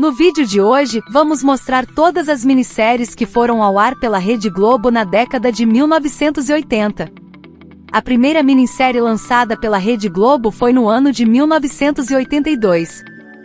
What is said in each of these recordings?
No vídeo de hoje, vamos mostrar todas as minisséries que foram ao ar pela Rede Globo na década de 1980. A primeira minissérie lançada pela Rede Globo foi no ano de 1982.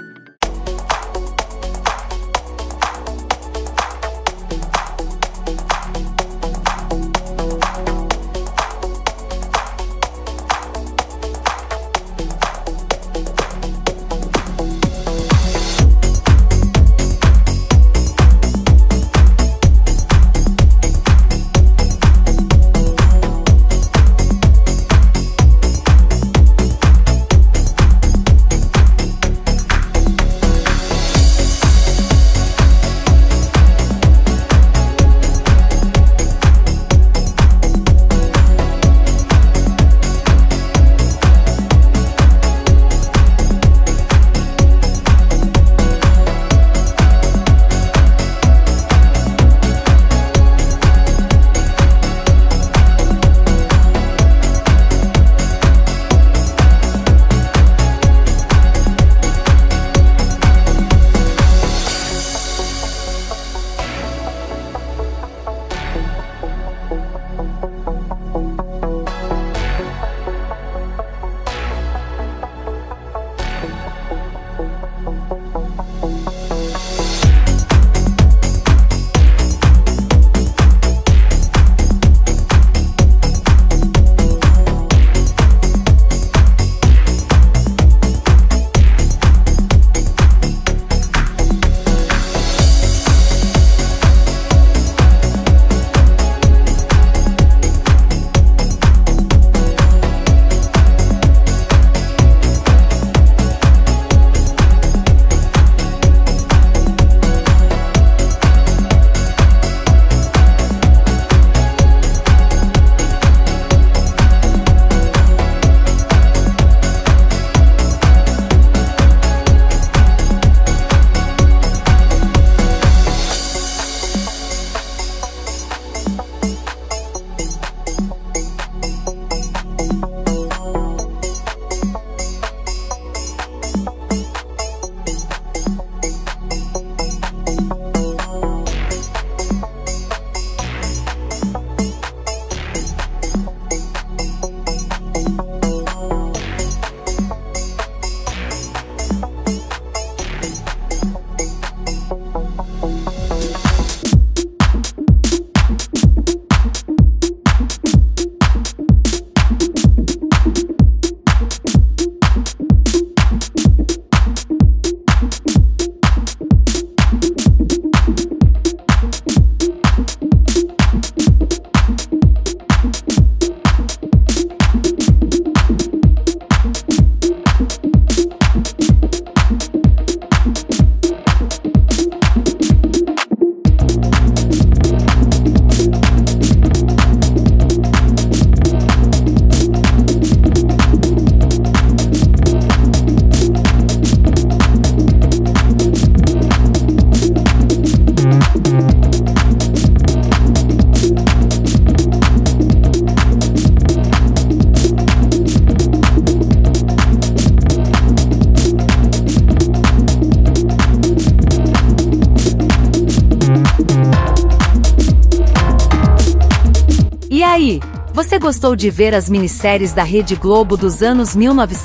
E aí, você gostou de ver as minisséries da Rede Globo dos anos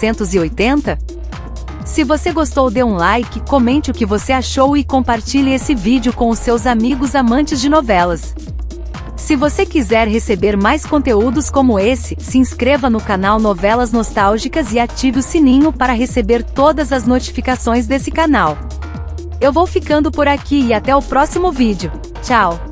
1980? Se você gostou, dê um like, comente o que você achou e compartilhe esse vídeo com os seus amigos amantes de novelas. Se você quiser receber mais conteúdos como esse, se inscreva no canal Novelas Nostálgicas e ative o sininho para receber todas as notificações desse canal. Eu vou ficando por aqui e até o próximo vídeo. Tchau!